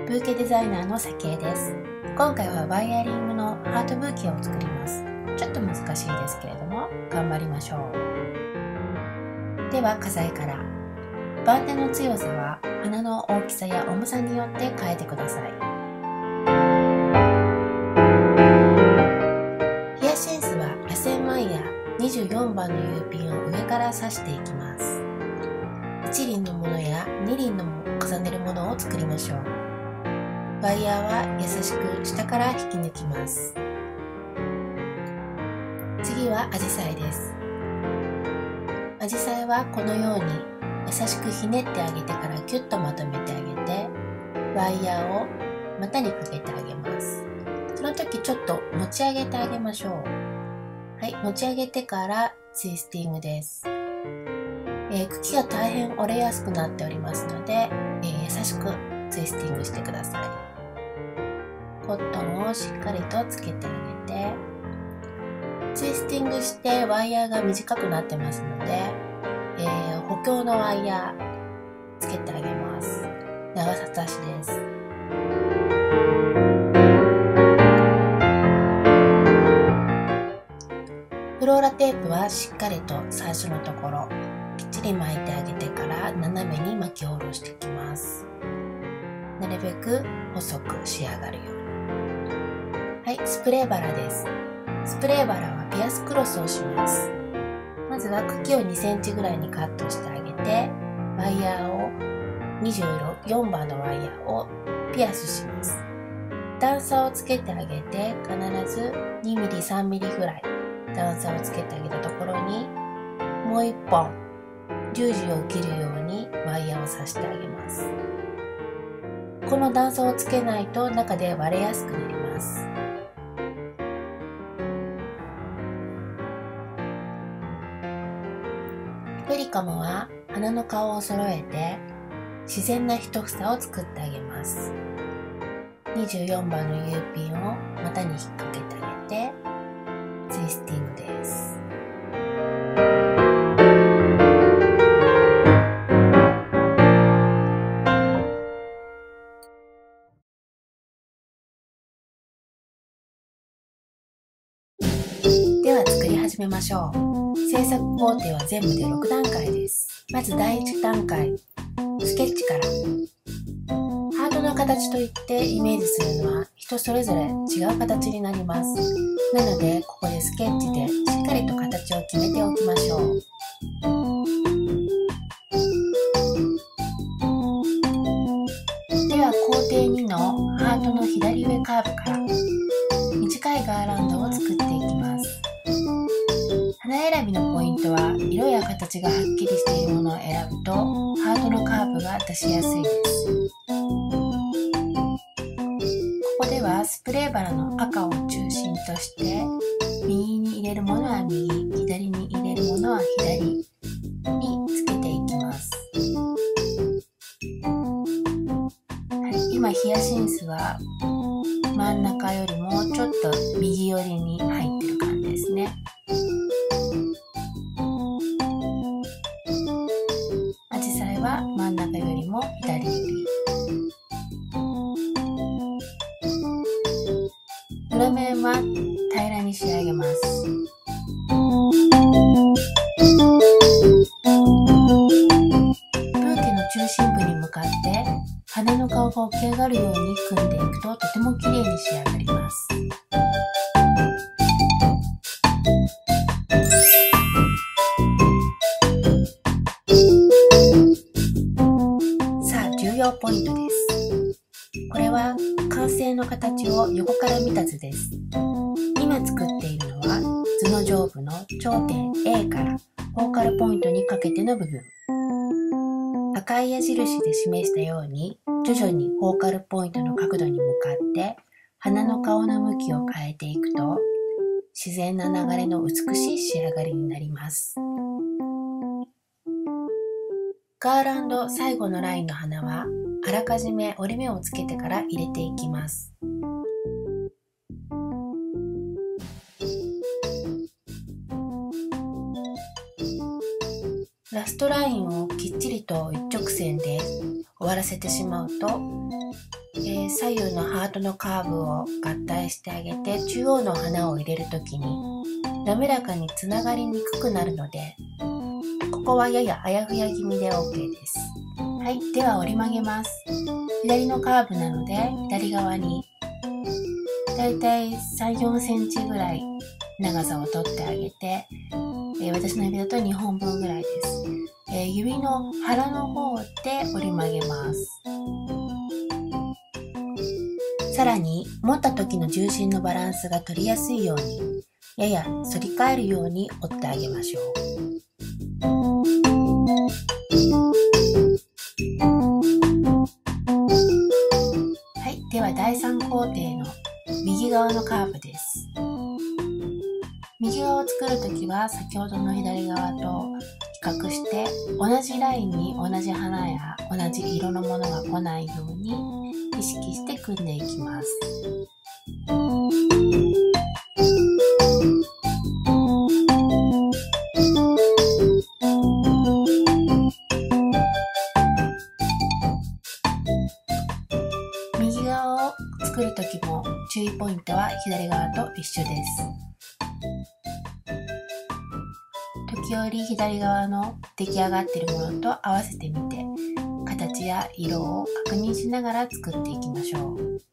ブーケデザイナーのさきえです。今回はワイヤリングのハートブーケを作ります。ちょっと難しいですけれども頑張りましょう。では花材から。番手の強さは花の大きさや重さによって変えてください。ヒヤシンスは螺旋ワイヤー24番の U ピンを上から刺していきます。1輪のものや2輪のも重ねるものを作りましょう。ワイヤーは優しく下から引き抜きます。次はアジサイです。アジサイはこのように優しくひねってあげてからキュッとまとめてあげて、ワイヤーを股にかけてあげます。その時ちょっと持ち上げてあげましょう。はい、持ち上げてからツイスティングです。茎が大変折れやすくなっておりますので、優しくツイスティングしてください。コットンをしっかりとつけてあげて、ツイスティングしてワイヤーが短くなってますので、補強のワイヤーつけてあげます。長さ差しです。フローラテープはしっかりと最初のところきっちり巻いてあげてから斜めに巻き下ろしていきます。なるべく細く仕上がるように。はい、スプレーバラです。スプレーバラはピアスクロスをします。まずは茎を2センチぐらいにカットしてあげて、ワイヤーを24番のワイヤーをピアスします。段差をつけてあげて、必ず2ミリ3ミリぐらい段差をつけてあげたところにもう1本十字を切るようにワイヤーを刺してあげます。この段差をつけないと中で割れやすくなります。プリカムは花の顔を揃えて自然な一房を作ってあげます。24番の U ピンを股に引っ掛けてあげてツイスティングです。では作り始めましょう。制作工程は全部で6段階です。まず第1段階、スケッチから。ハートの形といってイメージするのは人それぞれ違う形になります。なのでここでスケッチでしっかりと形を決めておきましょう。では工程2のハートの左上カーブから短いガーランドを作っていきます。花選びのポイントは色や形がはっきりしているものを選ぶとハートのカーブが出しやすいです。ここではスプレーバラの赤を中心として右に入れるものは右、左に入れるものは左につけていきます。はい、今ヒヤシンスは真ん中よりもちょっと右寄りに入ってる感じですね。アジサイは真ん中よりも左寄り。裏面は平らに仕上げます。ブーケの中心部に向かって花の顔が起き上がるように組んでいくととても綺麗に仕上がります。さあ、重要ポイントです。これは完成の形を横から見た図です。今作っているのは図の上部の頂点 A からフォーカルポイントにかけての部分。赤い矢印で示したように徐々にフォーカルポイントの角度に向かって花の顔の向きを変えていくと自然な流れの美しい仕上がりになります。ガーランド最後のラインの花はあらかじめ折り目をつけてから入れていきます。ラストラインをきっちりと一直線で終わらせてしまうと左右のハートのカーブを合体してあげて、中央の花を入れるときに滑らかにつながりにくくなるので、ここはややあやふや気味で OK です。はい、では折り曲げます。左のカーブなので左側にだいたい3、4センチぐらい長さを取ってあげて、私の指だと2本分ぐらいです。指の腹の方で折り曲げます。さらに持った時の重心のバランスが取りやすいように、やや反り返るように折ってあげましょう。はい、では第3工程の右側のカーブです。右側を作るときは先ほどの左側と比較して同じラインに同じ花や同じ色のものが来ないように意識して組んでいきます。右側を作るときも注意ポイントは左側と一緒です。時折左側の出来上がっているものと合わせてみて、形や色を確認しながら作っていきましょう。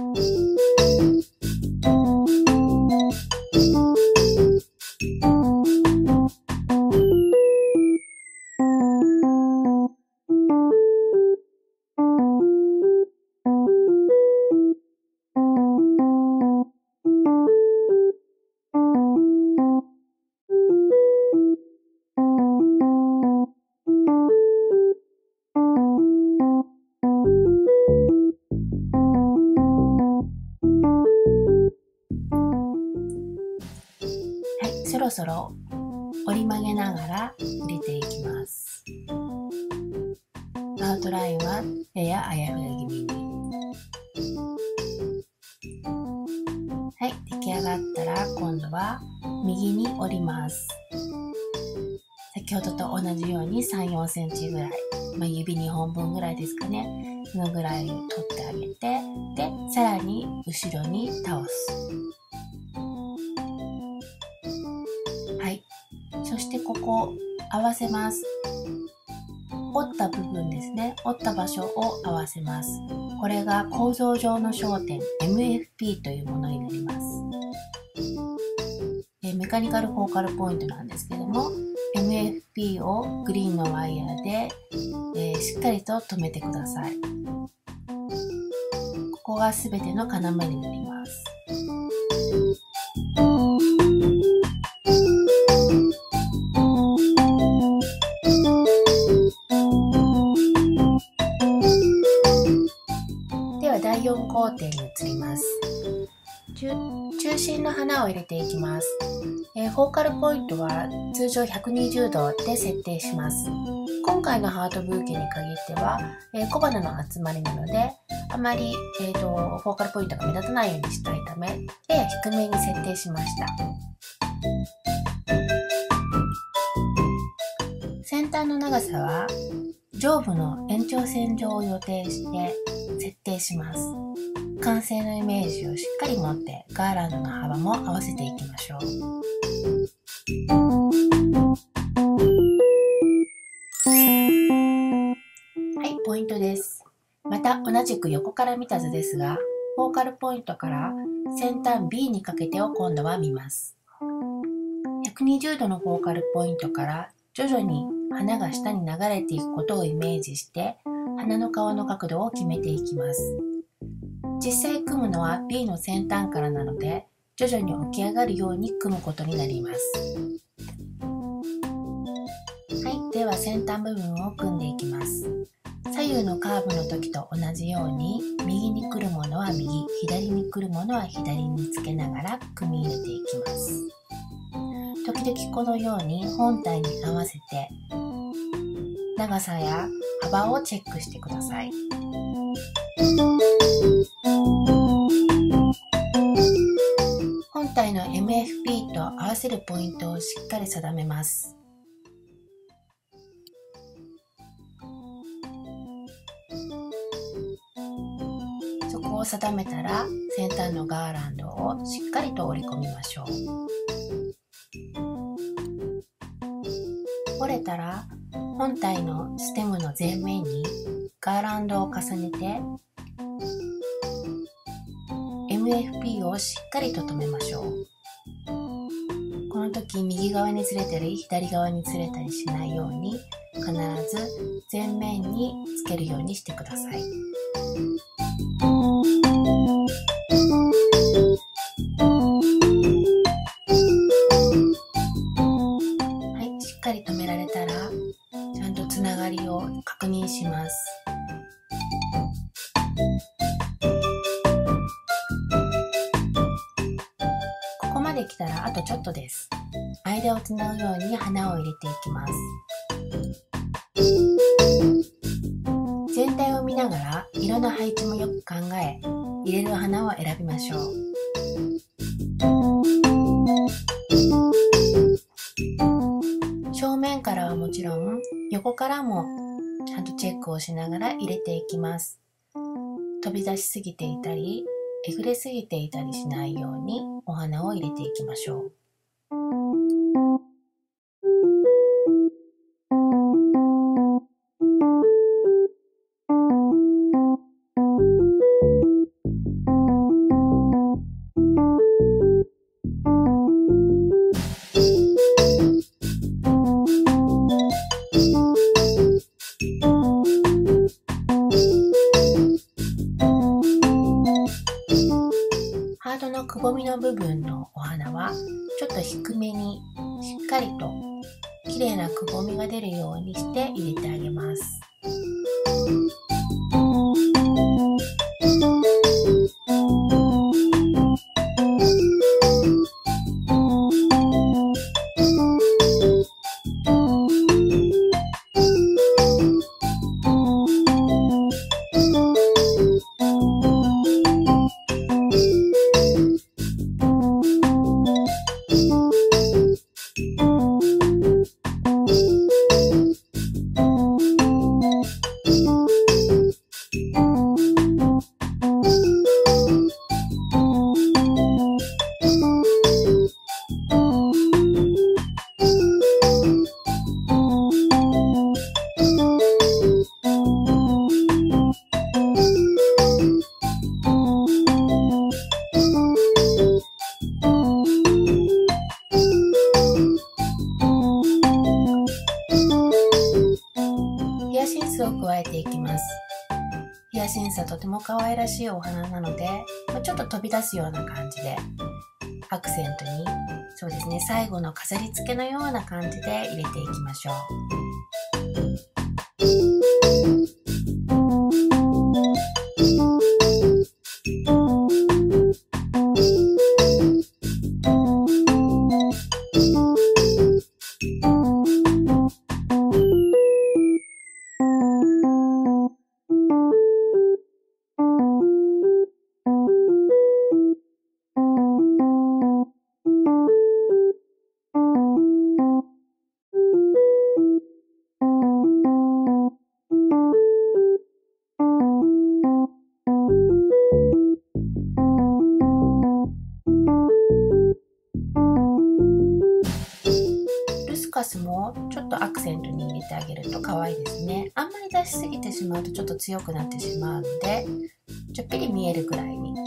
そろそろ折り曲げながら入れていきます。アウトラインはややあやふや気味に。はい、出来上がったら今度は右に折ります。先ほどと同じように3、4センチぐらい、指2本分ぐらいですかね、そのぐらい取ってあげて、で、さらに後ろに倒す。はい、そしてここ合わせます。折った部分ですね、折った場所を合わせます。これが構造上の焦点 MFP というものになります。メカニカルフォーカルポイントなんですけども、MFP をグリーンのワイヤーで、しっかりと留めてください。ここが全ての要になります。では第4工程に移ります。中心の花を入れていきます。フォーカルポイントは通常120度で設定します。今回のハートブーケに限っては、小花の集まりなので、あまり、フォーカルポイントが目立たないようにしたいため、やや低めに設定しました。先端の長さは上部の延長線上を予定して設定します。完成のイメージをしっかり持ってガーランドの幅も合わせていきましょう。はい、ポイントです。また同じく横から見た図ですが、フォーカルポイントから先端 B にかけてを今度は見ます。120度のフォーカルポイントから徐々に花が下に流れていくことをイメージして花の顔の角度を決めていきます。実際組むのは B の先端からなので徐々に起き上がるように組むことになります。はい、では先端部分を組んでいきます。左右のカーブの時と同じように右に来るものは右、左に来るものは左につけながら組み入れていきます。時々このように本体に合わせて長さや幅をチェックしてください。本体の MFP と合わせるポイントをしっかり定めます。 こを定めたら、先端のガーランドをしっかりと折り込みましょう。折れたら、本体のステムの前面にガーランドを重ねて、MFP をしっかりと留めましょう。この時、右側にずれたり左側にずれたりしないように、必ず前面につけるようにしてください。はい、しっかり留められたら、ちゃんとつながりを確認します。ここまで来たらあとちょっとです。間をつなぐように花を入れていきます。全体を見ながら色の配置もよく考え、入れる花を選びましょう。正面からはもちろん、横からもちゃんとチェックをしながら入れていきます。飛び出しすぎていたり、えぐれすぎていたりしないようにお花を入れていきましょう。ハートのくぼみの部分のお花はちょっと低めにしっかりと綺麗なくぼみが出るようにして入れてあげます。ヒヤシンスを加えていきます。ヒヤシンスはとても可愛らしいお花なので、ちょっと飛び出すような感じでアクセントに、そうですね、最後の飾り付けのような感じで入れていきましょう。ルスカスもちょっとアクセントに入れてあげると可愛いですね。あんまり出しすぎてしまうとちょっと強くなってしまうので、ちょっぴり見えるくらいに。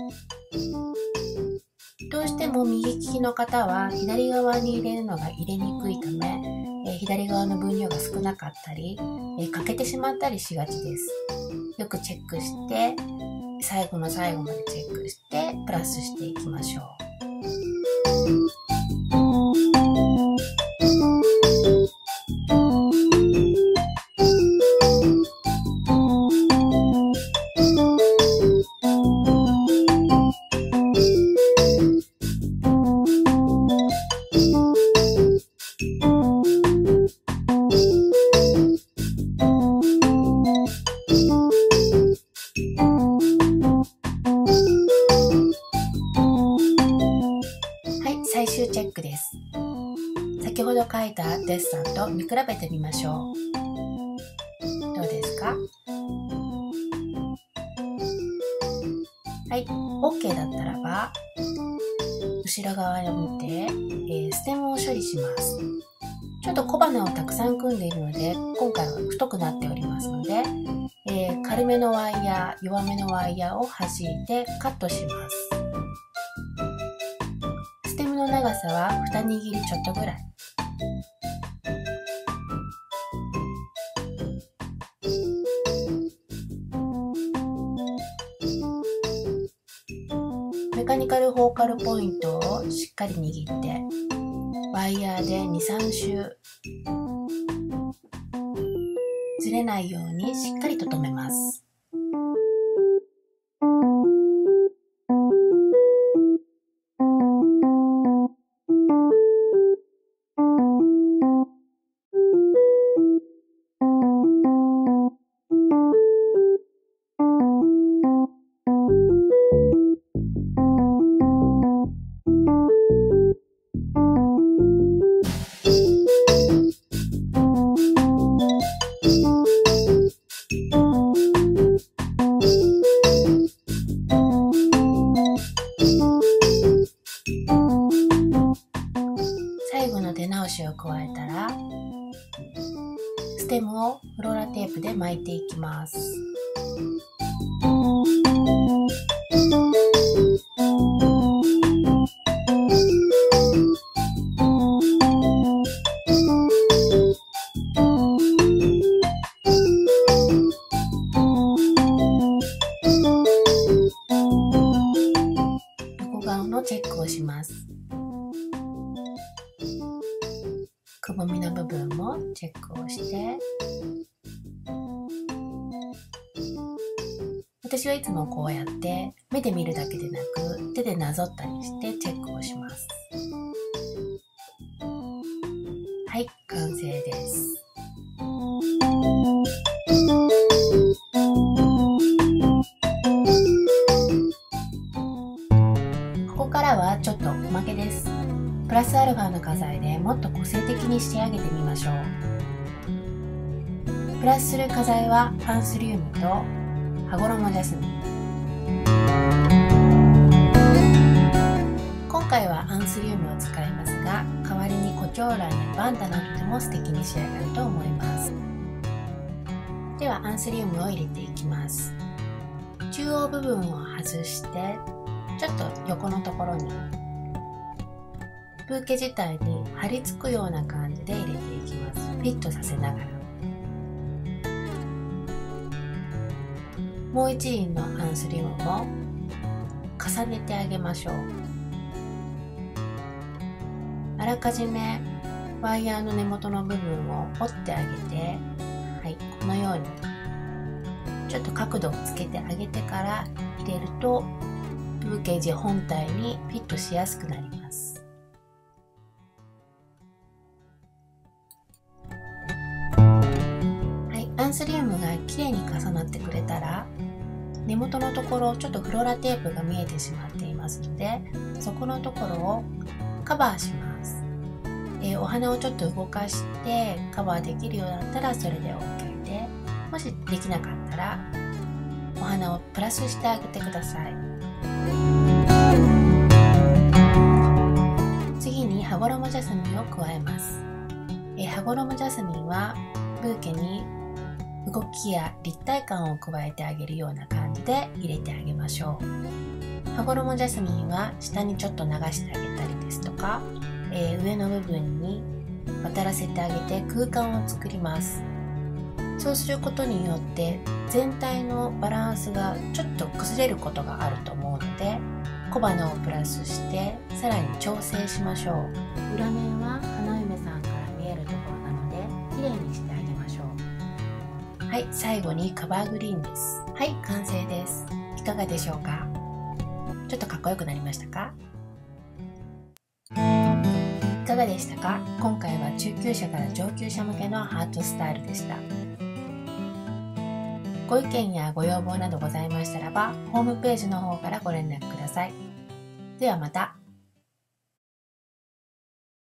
どうしても右利きの方は左側に入れるのが入れにくいため、左側の分量が少なかったり、欠けてしまったりしがちです。よくチェックして、最後の最後までチェックしてプラスしていきましょう。最終チェックです。先ほど描いたデッサンと見比べてみましょう。どうですか？ はい、OK だったらば、後ろ側を見て、ステムを処理します。ちょっと小花をたくさん組んでいるので、今回は太くなっておりますので、軽めのワイヤー、弱めのワイヤーを弾いてカットします。ステムの長さは2握りちょっとぐらい。メカニカルフォーカルポイントをしっかり握って、ワイヤーで2、3周ずれないようにしっかりと留めます。最後の出直しを加えたら、ステムをフローラテープで巻いていきます。横顔のチェックをします。くぼみの部分もチェックをして、私はいつもこうやって目で見るだけでなく手でなぞったりしてチェックをします。はい、完成です。ここからはちょっとおまけです。プラスアルファの花材でもっと個性的に仕上げてみましょう。プラスする花材はアンスリウムと羽衣ジャスミン。今回はアンスリウムを使いますが、代わりにコチョウランやバンダなどでも素敵に仕上がると思います。ではアンスリウムを入れていきます。中央部分を外してちょっと横のところにブーケ自体に貼り付くような感じで入れていきます。フィットさせながら。もう一輪のアンスリウムも重ねてあげましょう。あらかじめワイヤーの根元の部分を折ってあげて、はい、このようにちょっと角度をつけてあげてから入れるとブーケ地本体にフィットしやすくなります。アンスリウムがきれいに重なってくれたら、根元のところちょっとフローラテープが見えてしまっていますので、そこのところをカバーします。お花をちょっと動かしてカバーできるようだったらそれで OK で、もしできなかったらお花をプラスしてあげてください。次に羽衣ジャスミンを加えます。羽衣ジャスミンはブーケに動きや立体感を加えてあげるような感じで入れてあげましょう。羽衣ジャスミンは下にちょっと流してあげたりですとか、上の部分に渡らせてあげて空間を作ります。そうすることによって全体のバランスがちょっと崩れることがあると思うので、小花をプラスしてさらに調整しましょう。裏面は花嫁さんから見えるところなので綺麗にしてあげましょう。はい、最後にカバーグリーンです。はい、完成です。いかがでしょうか？ちょっとかっこよくなりましたか？いかがでしたか？今回は中級者から上級者向けのハートスタイルでした。ご意見やご要望などございましたらば、ホームページの方からご連絡ください。ではまた。